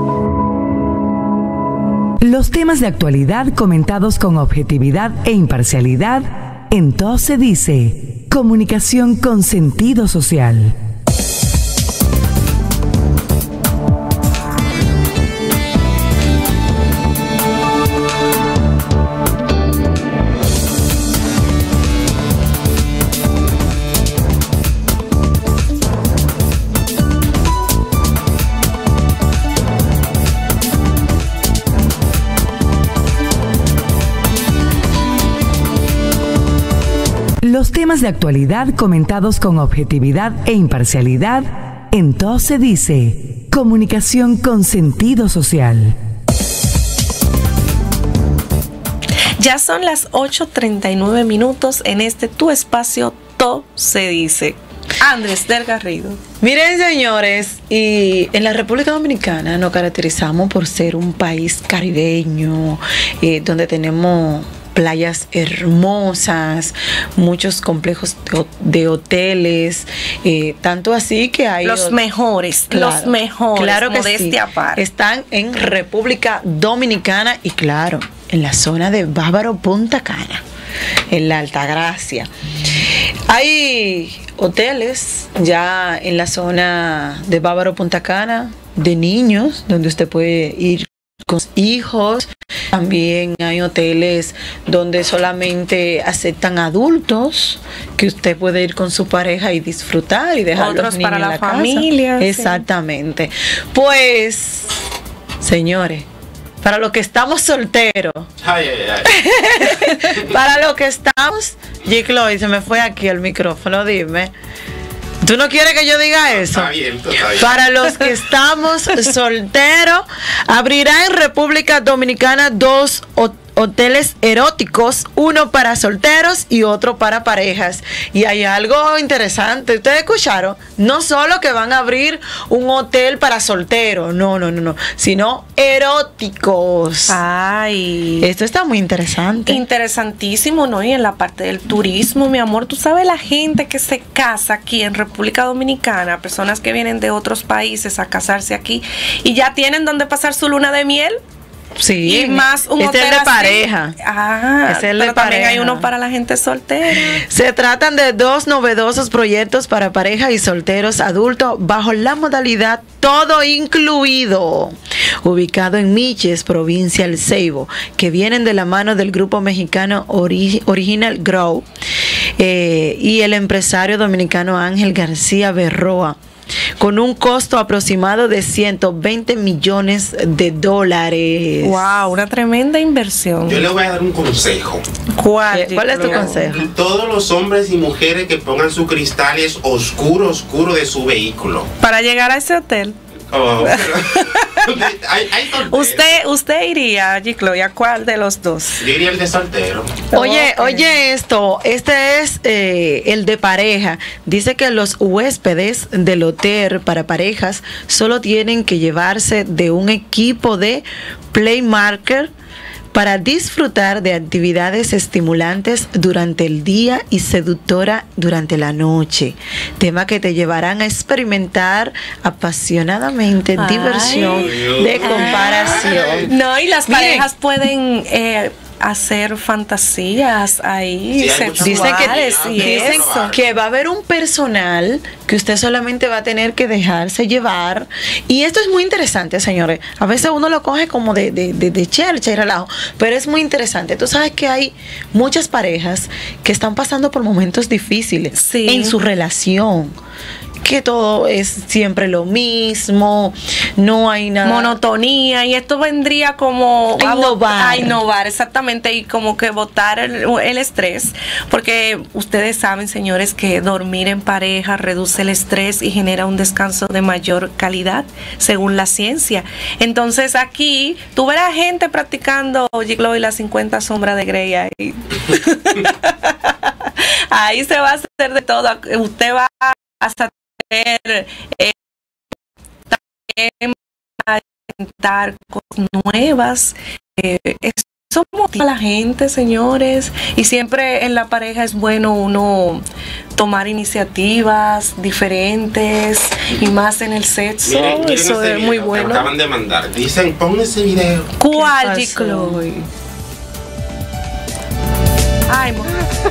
Los temas de actualidad comentados con objetividad e imparcialidad en Todo se dice. Comunicación con sentido social. Los temas de actualidad comentados con objetividad e imparcialidad en Todo se dice. Comunicación con sentido social. Ya son las ocho treinta y nueve minutos en este tu espacio Todo se dice. Andrés del Garrido. Miren, señores, y en la República Dominicana nos caracterizamos por ser un país caribeño, eh, donde tenemos playas hermosas, muchos complejos de, de hoteles, eh, tanto así que hay los mejores, claro, los mejores, claro que modestia sí, aparte. Están en República Dominicana y claro, en la zona de Bávaro Punta Cana, en la Altagracia. Hay hoteles ya en la zona de Bávaro Punta Cana de niños, donde usted puede ir con sus hijos. También hay hoteles donde solamente aceptan adultos, que usted puede ir con su pareja y disfrutar y dejar otros los niños para en la, la familia. Casa. Exactamente. Sí. Pues, señores, para los que estamos solteros, ay, ay, ay. para los que estamos, G-Chloe, se me fue aquí el micrófono, dime. ¿Tú no quieres que yo diga eso? Está bien, está bien. Para los que estamos solteros, abrirá en República Dominicana dos hoteles eróticos, uno para solteros y otro para parejas. Y hay algo interesante, ustedes escucharon, no solo que van a abrir un hotel para solteros, no, no, no, no, sino eróticos. Ay, esto está muy interesante. Interesantísimo, ¿no? Y en la parte del turismo, mi amor, tú sabes la gente que se casa aquí en República Dominicana, personas que vienen de otros países a casarse aquí y ya tienen donde pasar su luna de miel. Sí, y más un este hotel es de así. pareja. Ah, es el pero de también pareja. hay uno para la gente soltera. Se tratan de dos novedosos proyectos para parejas y solteros adultos bajo la modalidad todo incluido, ubicado en Miches, provincia El Ceibo, que vienen de la mano del grupo mexicano Ori- Original Grow eh, y el empresario dominicano Ángel García Berroa, con un costo aproximado de ciento veinte millones de dólares. Wow, una tremenda inversión. Yo le voy a dar un consejo. ¿Cuál? ¿Cuál es tu consejo? Todos los hombres y mujeres que pongan sus cristales oscuro, oscuro de su vehículo. Para llegar a ese hotel. Oh, hay, hay usted usted iría, G-Chloe, ¿a cuál de los dos? Yo iría el de soltero. Oye, okay. oye esto, este es eh, el de pareja. Dice que los huéspedes del hotel para parejas solo tienen que llevarse de un equipo de Play Marker para disfrutar de actividades estimulantes durante el día y seductora durante la noche. Tema que te llevarán a experimentar apasionadamente ay, diversión de comparación. No, y las parejas Miren, pueden eh, hacer fantasías ahí sí, sexuales que, y dicen eso. que va a haber un personal que usted solamente va a tener que dejarse llevar, y esto es muy interesante, señores. A veces uno lo coge como de, de, de, de chercha y relajo, pero es muy interesante. Tú sabes que hay muchas parejas que están pasando por momentos difíciles sí. en su relación, que todo es siempre lo mismo, no hay nada. Monotonía, y esto vendría como a innovar. A innovar, exactamente, y como que botar el, el estrés, porque ustedes saben, señores, que dormir en pareja reduce el estrés y genera un descanso de mayor calidad, según la ciencia. Entonces aquí, tú verás gente practicando G-Chloe y las cincuenta sombras de Grey ahí. Ahí se va a hacer de todo. Usted va hasta Eh, también a intentar cosas nuevas. Eh, eso motiva a la gente, señores, y siempre en la pareja es bueno uno tomar iniciativas diferentes y más en el sexo. Miren, miren eso es muy bueno. Me acaban de mandar, dicen pon ese video. ¿Cuál, G-Chloe? Ay, mo-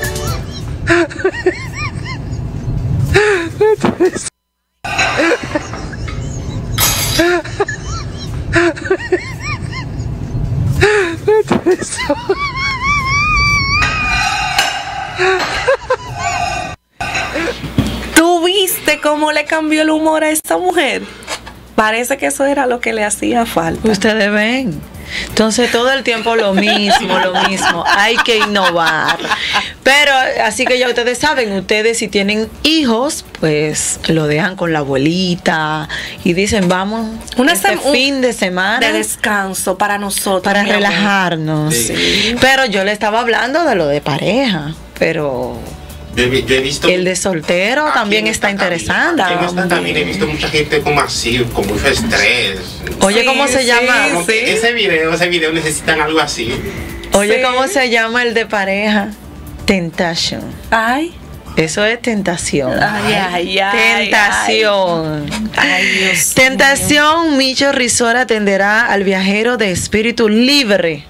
¿Tú viste cómo le cambió el humor a esta mujer? Parece que eso era lo que le hacía falta. Ustedes ven. Entonces todo el tiempo lo mismo, lo mismo. Hay que innovar. Pero así que ya ustedes saben, ustedes si tienen hijos, pues lo dejan con la abuelita y dicen, vamos, Una este sem- fin de semana de descanso para nosotros. para mi amor. relajarnos. Sí. Pero yo le estaba hablando de lo de pareja, pero Yo he, yo he visto el de soltero aquí también en está esta interesante. cabina, en esta cabina he visto mucha gente como así, con mucho estrés. Oye, Sí, ¿cómo se sí, llama? Como que ese video, ese video necesitan algo así. Oye, Sí. ¿cómo se llama el de pareja? Temptation. Ay. Eso es tentación. Ay, ay, ay. Tentación. Ay, ay, Dios Tentación, Micho Rizor atenderá al viajero de espíritu libre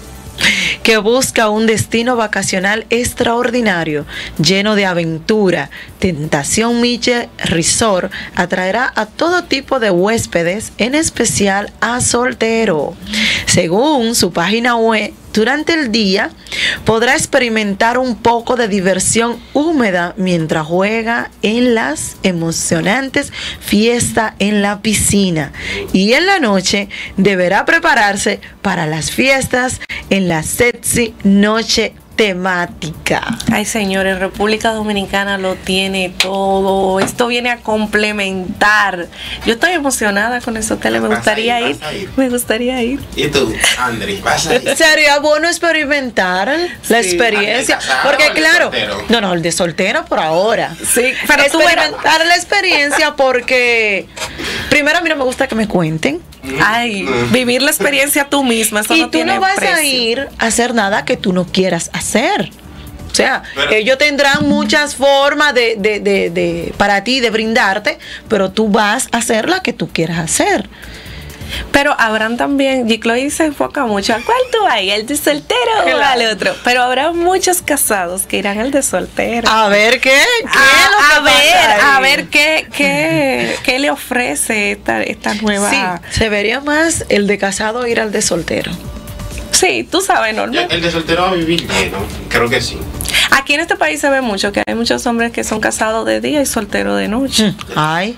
que busca un destino vacacional extraordinario, lleno de aventura. Tentación Miche Resort atraerá a todo tipo de huéspedes, en especial a soltero. Según su página web, durante el día podrá experimentar un poco de diversión húmeda mientras juega en las emocionantes fiestas en la piscina. Y en la noche deberá prepararse para las fiestas en la sexy noche temática. Ay, señores, República Dominicana lo tiene todo. Esto viene a complementar. Yo estoy emocionada con ese hotel. Me Vas gustaría a ir, ir. vas a ir. Me gustaría ir. ¿Y tú, Andri, vas a ir? Sería bueno experimentar la Sí. experiencia, ¿Al de casado porque o al de claro, soltero? no, no, el de soltero por ahora. Sí, pero tú verás. experimentar la experiencia porque primero a mí no me gusta que me cuenten Ay, vivir la experiencia tú misma. Eso y no tú tiene no vas precio. a ir a hacer nada que tú no quieras hacer. O sea, Pero- ellos tendrán muchas formas de, de, de, de para ti de brindarte, pero tú vas a hacer la que tú quieras hacer. Pero habrán también, Gicloy se enfoca mucho a cuál tú vas, el de soltero o Claro. al otro. Pero habrá muchos casados que irán al de soltero. A ver qué, qué a, es lo que a ver, pasa a ahí? ver qué, qué, qué le ofrece esta, esta nueva. Sí, se vería más el de casado ir al de soltero. Sí, tú sabes, Ya, Norma. el de soltero va a vivir lleno, creo que sí. Aquí en este país se ve mucho que hay muchos hombres que son casados de día y solteros de noche. Ay.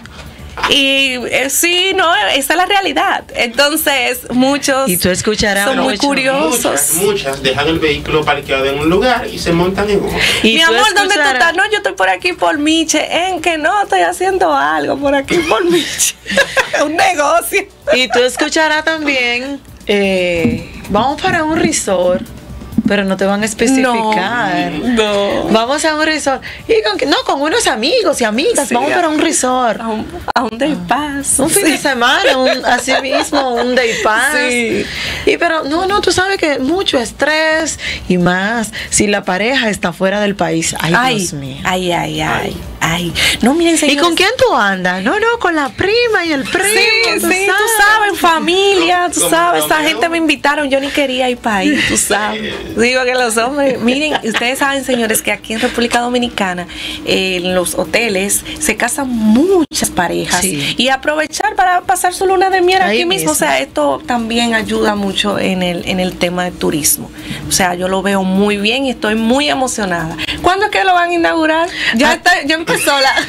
Y eh, sí, no, esa es la realidad. Entonces, muchos Y tú escucharás son muy mucho. curiosos. Muchas, muchas dejan el vehículo parqueado en un lugar y se montan en otro. Y Mi tú amor, ¿dónde tú escucharás- estás? No, yo estoy por aquí por Miche. En que no, estoy haciendo algo por aquí por Miche. Un negocio. Y tú escucharás también, eh, vamos para un resort, pero no te van a especificar. No. Vamos a un resort. Y con, que- no, con unos amigos y amigas, Sí, vamos para un resort. A un, a un day pass. Un fin Sí. de semana, un, así mismo, un day pass. Sí. Y pero no, no, tú sabes que mucho estrés y más si la pareja está fuera del país. Ay, Ay, Dios mío. ay, ay, ay, ay. No, miren, ¿Y señores. con quién tú andas? No, no, con la prima y el primo. Sí, tú sí, tú sabes. sabes, familia, tú Como sabes, esa Romeo. gente me invitaron, yo ni quería ir para ahí, tú sabes. Digo que los hombres, miren, ustedes saben, señores, que aquí en República Dominicana, eh, en los hoteles, se casan muchas parejas Sí. y aprovechar para pasar su luna de miel Ahí aquí mismo. mismo. O sea, esto también ayuda mucho en el, en el tema de turismo. O sea, yo lo veo muy bien y estoy muy emocionada. ¿Cuándo es que lo van a inaugurar? Ya está, yo empezó la...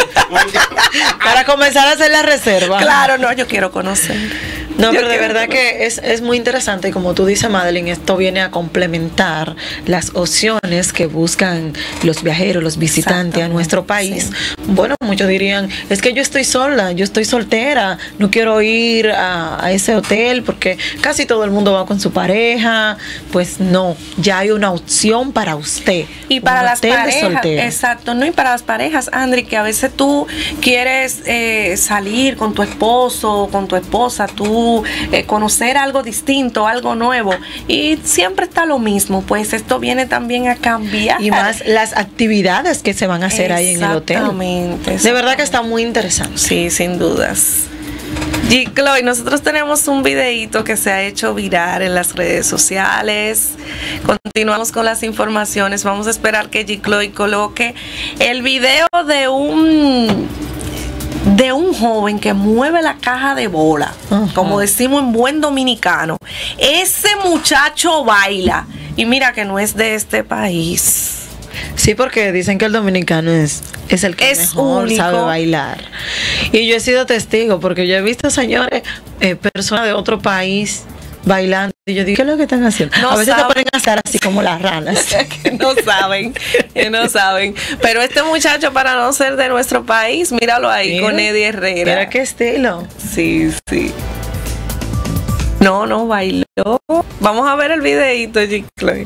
Para comenzar a hacer la reserva. Claro, no, yo quiero conocer. No, Yo pero de quiero verdad conocer. que es, es muy interesante y como tú dices, Madeline, esto viene a complementar las opciones que buscan los viajeros, los visitantes a nuestro país. Sí. Bueno, muchos dirían, es que yo estoy sola, yo estoy soltera, no quiero ir a, a ese hotel porque casi todo el mundo va con su pareja. Pues no, ya hay una opción para usted. Y para un las hotel de parejas, soltera. exacto, no, y para las parejas, Andri, que a veces tú quieres eh, salir con tu esposo, con tu esposa, tú eh, conocer algo distinto, algo nuevo, y siempre está lo mismo, pues esto viene también a cambiar. Y más las actividades que se van a hacer ahí en el hotel. Exactamente, De verdad que está muy interesante. Sí, sin dudas. Y Chloe, nosotros tenemos un videíto que se ha hecho viral en las redes sociales. Continuamos con las informaciones. Vamos a esperar que G. Chloe coloque el video de un de un joven que mueve la caja de bola, Ajá. como decimos en buen dominicano. Ese muchacho baila y mira que no es de este país. Sí, porque dicen que el dominicano es, es el que Es mejor único. sabe bailar. Y yo he sido testigo, porque yo he visto, señores, eh, personas de otro país bailando. Y yo digo, ¿qué es lo que están haciendo? No a veces saben. te ponen a estar así como las ranas. que no saben, que no saben. Pero este muchacho, para no ser de nuestro país, míralo ahí, Mira, con Eddie Herrera. Mira qué estilo. Sí, sí. No, no bailó. Vamos a ver el videito, G. Chloe.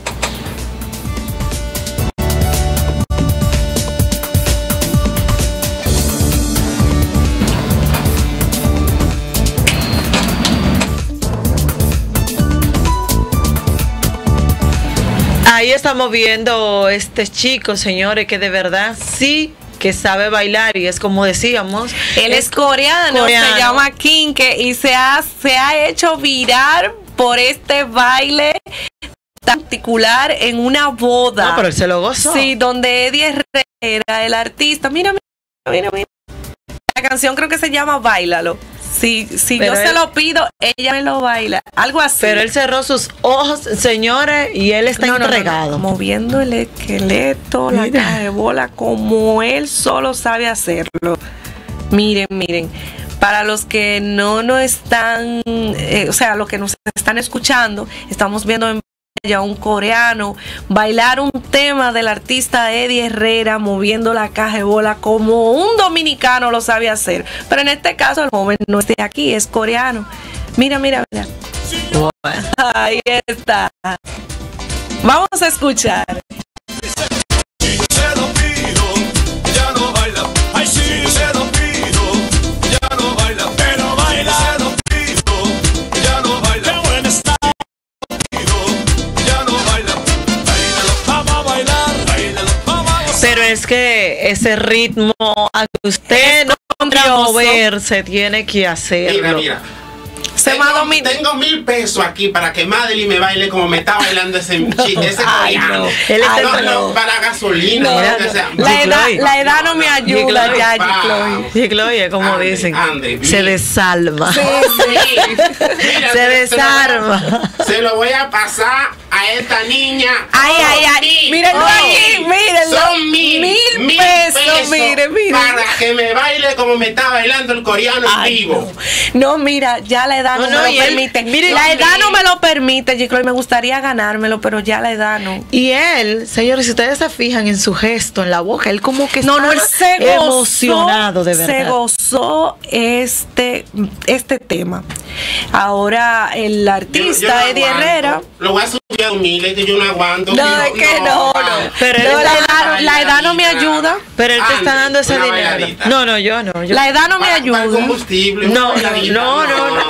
Ahí estamos viendo este chico, señores, que de verdad sí que sabe bailar, y es como decíamos, él es, es coreano, coreano, se llama Kinke y se ha, se ha hecho viral por este baile particular en una boda. No, pero él se lo gozó. Sí, donde Eddie Herrera, el artista, mira, mira, mira, mira. La canción creo que se llama Báilalo. Si, si yo él, se lo pido, ella me lo baila. Algo así. Pero él cerró sus ojos, señores, y él está no, entregado. No, no, no. Moviendo el esqueleto, mira. La caja de bola, como él solo sabe hacerlo. Miren, miren. Para los que no nos están, eh, o sea, los que nos están escuchando, estamos viendo en a un coreano bailar un tema del artista Eddie Herrera, moviendo la caja de bola como un dominicano lo sabe hacer. Pero en este caso el joven no es de aquí, es coreano. Mira, mira, mira. Wow. Ahí está. Vamos a escuchar. Pero es que ese ritmo, a que usted no encuentra moverse, tiene que hacerlo. Mira, mira. Tengo, tengo mil pesos aquí para que Madeline me baile como me está bailando ese no, ese coreano. No. Él ah, no, no, para gasolina. No, no, sea, la, edad, la edad no me ayuda Chloe, ya, Chloe. Sí, Chloe, como Andre, dicen, Andre, se desalma. Sí, sí. Mira, se desarma. Se lo, se lo voy a pasar a esta niña. Ay, oh, ay, ay. Mírenlo oh, aquí, mírenlo. Son mil, mil, mil pesos, pesos mire, mire. para que me baile como me está bailando el coreano en vivo. No. no, mira, ya la edad no, no, no me lo permite. Mire, la edad no me lo permite, Chiclo, y me gustaría ganármelo, pero ya la edad no. Y él, señores, si ustedes se fijan en su gesto, en la boca, él como que no, está no, él se gozó, emocionado de verdad. Se gozó este, este tema. Ahora el artista yo, yo no Eddie aguanto. Herrera. Lo voy a subir a humilde, que yo no aguanto. No, es que no, no. no. Pero no, la, edad, la edad no me ayuda. Pero él te está dando ese dinero. Bailadita. No, no, yo no. Yo. La edad no para, me ayuda. Para el combustible. No, no, no, no, no.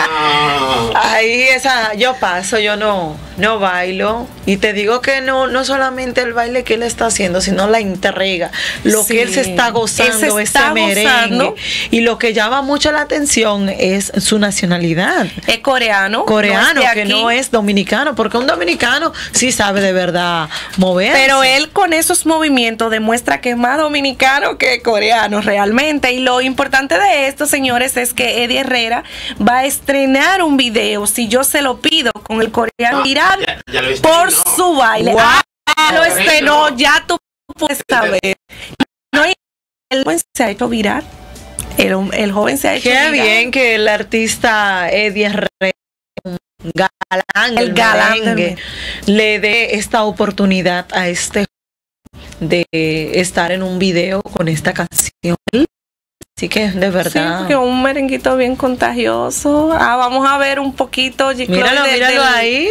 no. Ahí esa, yo paso, yo no, no bailo. Y te digo que no, no solamente el baile que él está haciendo, sino la entrega. Lo sí. que él se está gozando, ese merengue. Y lo que llama mucho la atención es su nacionalidad. Es coreano. Coreano, no es que no es dominicano, porque un dominicano sí sabe de verdad moverse. Pero él con esos movimientos demuestra que es más dominicano que coreano realmente. Y lo importante de esto, señores, es que Eddie Herrera va a estrenar un video, si yo se lo pido, con el coreano viral no, por su baile. Wow. Ah, lo estrenó, ya tú puedes saber. No, el joven se ha hecho viral. El, el joven se ha hecho Qué viral. bien que el artista Eddie Herrera, galán, el, el galán merengue, le dé esta oportunidad a este de estar en un video con esta canción. Así que de verdad. Sí, porque un merenguito bien contagioso. Ah, vamos a ver un poquito. G. Míralo, de, míralo del... ahí.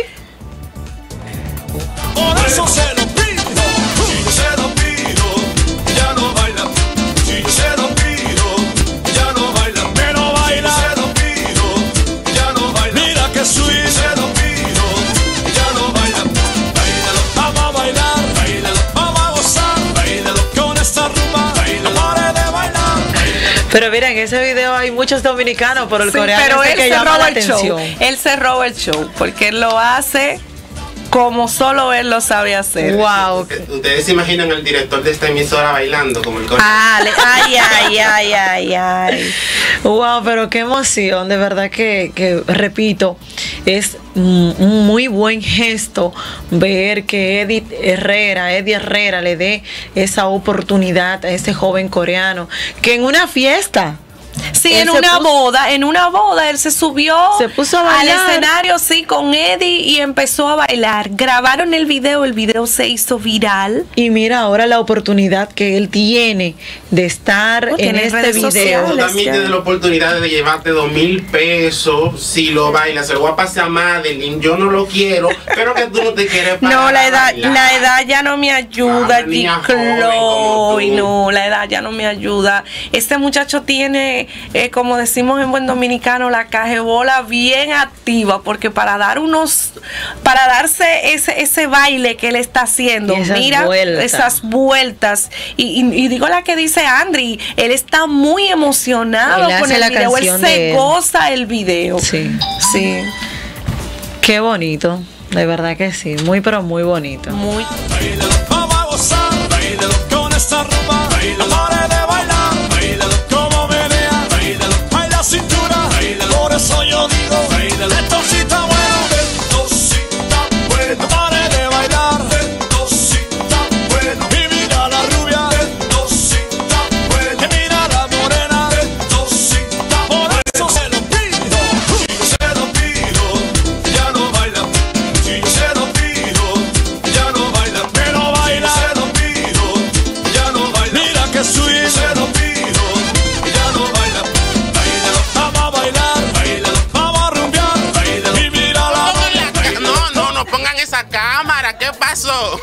Por eso se lo pido, si yo se lo pido, ya no baila. Si yo se lo pido, ya no baila. Pero baila. Si se lo pido, ya no baila. Mira que sweet. Se lo pido, ya no baila. Bailalo, vamos a bailar. Bailalo, vamos a gozar. Bailalo con esta rumba. Bailalo, no pare de bailar. Pero mira, en ese video hay muchos dominicanos, pero el sí, coreano pero es el él que se llama roba la el atención. Show. Él se roba el show porque él lo hace como solo él lo sabe hacer. Wow. Ustedes se imaginan al director de esta emisora bailando como el coreano. Ah, ay, ay, ay, ay, ay. Wow, pero qué emoción, de verdad que, que repito, es un muy buen gesto ver que Eddie Herrera, Eddie Herrera le dé esa oportunidad a ese joven coreano que en una fiesta Sí, Él en se una puso- boda, en una boda él se subió Se puso a al bailar. escenario, sí, con Eddie y empezó a bailar. Grabaron el video, el video se hizo viral. Y mira ahora la oportunidad que él tiene de estar Oh, en tiene este redes video. sociales. También tiene la oportunidad de llevarte dos mil pesos si lo bailas. Se lo voy a pasar a Madeline. Yo no lo quiero, pero que tú no te quieres parar No, la a edad, bailar. la edad ya no me ayuda, Ah, una niña joven como Chloe. tú. No, la edad ya no me ayuda. Este muchacho tiene, eh, como decimos en buen dominicano, la cajebola bien activa, porque para dar unos, para darse ese, ese baile que él está haciendo, Y esas mira vueltas. esas vueltas. Y, y- y digo la que dice Andri, él está muy emocionado Él con hace el la video, él canción se de él. goza el video. Sí. Sí. Qué bonito, de verdad que sí, muy pero muy bonito. Muy. Vamos a gozar, bailalo con esta rumba, no pare de bailar, bailalo como menea, bailalo, baila cintura, bailalo, por eso yo digo, bailalo, esto sí está bueno, esto sí está bueno, no pare de bailar, esto sí está bueno, y mira la rubia, esto sí está bueno, y mira la morena, esto sí está bueno, por eso se lo pido, si yo se lo pido, ya no baila, si yo se lo pido, ya no baila, pero baila, se lo pido, ya no baila, mira que sweet, se lo pido, ya no baila, baila, vamos a bailar, baila, vamos a rumbear, baila, y mira la No, no, no pongan esa cámara. ¿Qué pasó?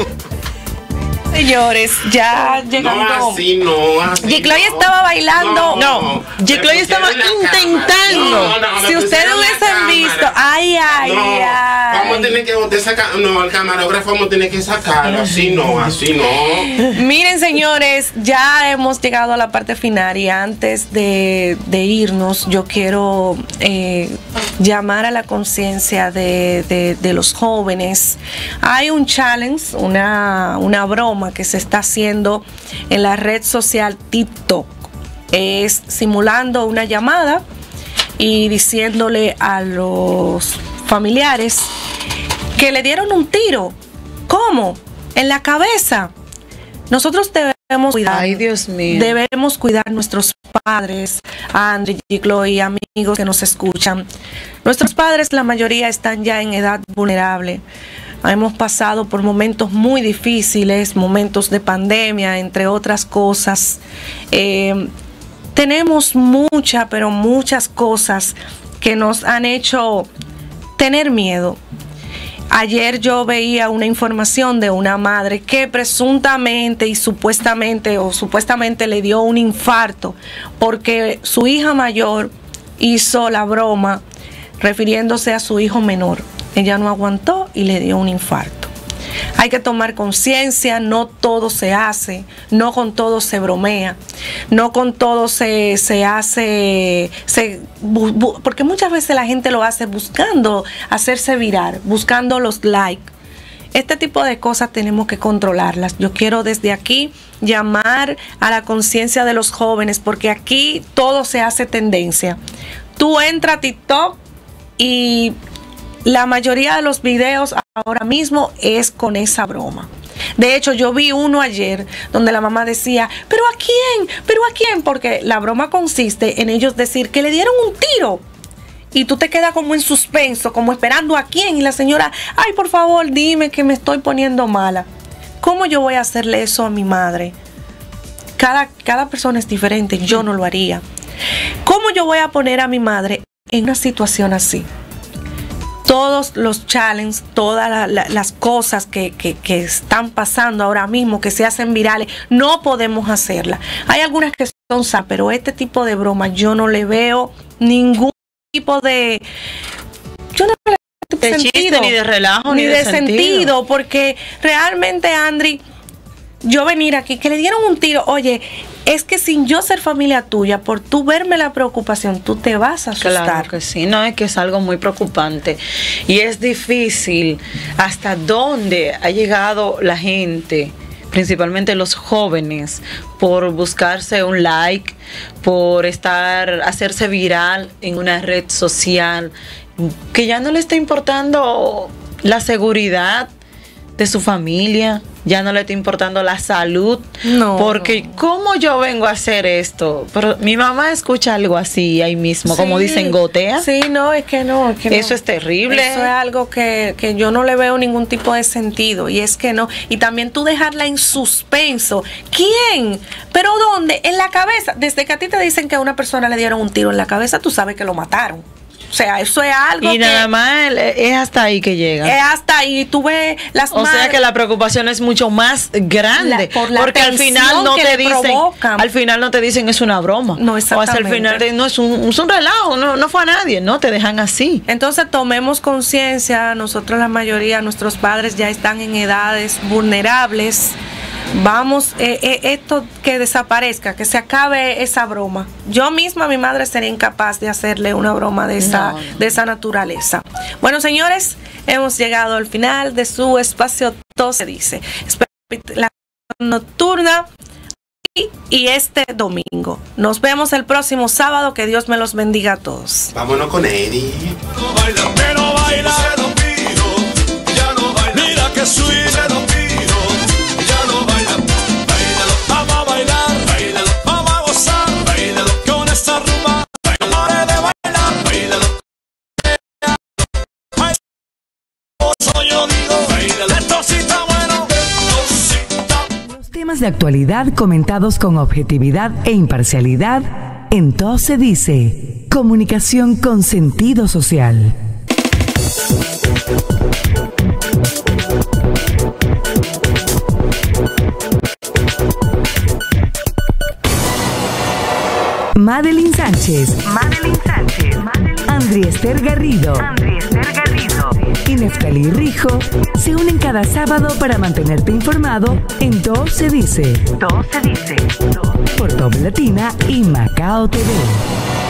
Señores, ya llegando. No, así no, así Gicloy no. estaba bailando. No, Gicloy me estaba pusieron la intentando. cámara. No, no, me Si ustedes pusieron la hubiesen cámara. visto, ay, ay, No, ay. vamos a tener que botar esa ca- no, el camarógrafo vamos a tener que sacarlo. Así no, así no. Miren, señores, ya hemos llegado a la parte final y antes de, de irnos, yo quiero eh, llamar a la conciencia de, de- de los jóvenes. Hay un challenge, una, una broma que se está haciendo en la red social TikTok. Es simulando una llamada y diciéndole a los familiares que le dieron un tiro. ¿Cómo? En la cabeza. Nosotros debemos cuidar. Ay, Dios mío. Debemos cuidar a nuestros padres, a Andri, Chloe, amigos que nos escuchan. Nuestros padres, la mayoría, están ya en edad vulnerable. Hemos pasado por momentos muy difíciles, momentos de pandemia, entre otras cosas. Eh, tenemos muchas, pero muchas cosas que nos han hecho tener miedo. Ayer yo veía una información de una madre que presuntamente y supuestamente o supuestamente le dio un infarto porque su hija mayor hizo la broma refiriéndose a su hijo menor. Ella no aguantó y le dio un infarto. Hay que tomar conciencia, no todo se hace, no con todo se bromea, no con todo se, se hace, se, bu, bu, porque muchas veces la gente lo hace buscando hacerse viral, buscando los likes. Este tipo de cosas tenemos que controlarlas. Yo quiero desde aquí llamar a la conciencia de los jóvenes, porque aquí todo se hace tendencia. Tú entras a TikTok y la mayoría de los videos ahora mismo es con esa broma. De hecho, yo vi uno ayer donde la mamá decía, ¿pero a quién? ¿Pero a quién? Porque la broma consiste en ellos decir que le dieron un tiro. Y tú te quedas como en suspenso, como esperando a quién. Y la señora, ay, por favor, dime que me estoy poniendo mala. ¿Cómo yo voy a hacerle eso a mi madre? Cada, cada persona es diferente, yo no lo haría. ¿Cómo yo voy a poner a mi madre en una situación así? Todos los challenges, todas la, la, las cosas que, que, que están pasando ahora mismo, que se hacen virales, no podemos hacerlas. Hay algunas que son sanas, pero este tipo de broma yo no le veo ningún tipo de... Yo no le veo de sentido, chiste, ni de relajo, ni, ni de, de sentido. sentido. Porque realmente, Andri, yo venir aquí, que le dieron un tiro, oye, es que sin yo ser familia tuya, por tú verme la preocupación, tú te vas a asustar. Claro que sí, no, es que es algo muy preocupante y es difícil hasta dónde ha llegado la gente, principalmente los jóvenes, por buscarse un like, por estar, hacerse viral en una red social, que ya no le está importando la seguridad de su familia, ya no le está importando la salud. No. Porque ¿cómo yo vengo a hacer esto? Pero mi mamá escucha algo así ahí mismo, como Sí. dicen, gotea. Sí, no, es que no, es que no. Eso es terrible. Eso es algo que, que yo no le veo ningún tipo de sentido. Y es que no. Y también tú dejarla en suspenso. ¿Quién? ¿Pero dónde? En la cabeza. Desde que a ti te dicen que a una persona le dieron un tiro en la cabeza, tú sabes que lo mataron. O sea, eso es algo Y que nada más el- es hasta ahí que llega. es hasta ahí. Tú ves las O sea madres- que la preocupación es mucho más grande. La- por la porque al final tensión no que te le dicen, provocan. al final no te dicen es una broma. No, O hasta el exactamente. final te- no es un, es un relajo, no, no fue a nadie, no te dejan así. Entonces tomemos conciencia, nosotros la mayoría, nuestros padres ya están en edades vulnerables. Vamos, eh, eh, esto que desaparezca, que se acabe esa broma. Yo misma, mi madre, sería incapaz de hacerle una broma de esa, No, no. de esa naturaleza. Bueno, señores, hemos llegado al final de su espacio Todo se dice. Espero la nocturna y, y este domingo. Nos vemos el próximo sábado. Que Dios me los bendiga a todos. Vámonos con Eddie. Pero baila, ya no baila. Mira que sweet, ya no baila. Bailalo, vamos a bailar, bailalo, vamos a gozar, bailalo con esta rumba. No pare de bailar, bailalo. Ay, eso yo digo, bailalo. Esto sí está bueno, esto sí está. Los temas de actualidad comentados con objetividad e imparcialidad en Todo se dice. Comunicación con sentido social. Madeline Sánchez. Madeline Sánchez. André Esther Garrido. André Esther Garrido. Y Neftalí Rijo se unen cada sábado para mantenerte informado en Todo se dice. Todo se dice. Por Top Latina y Macao T V.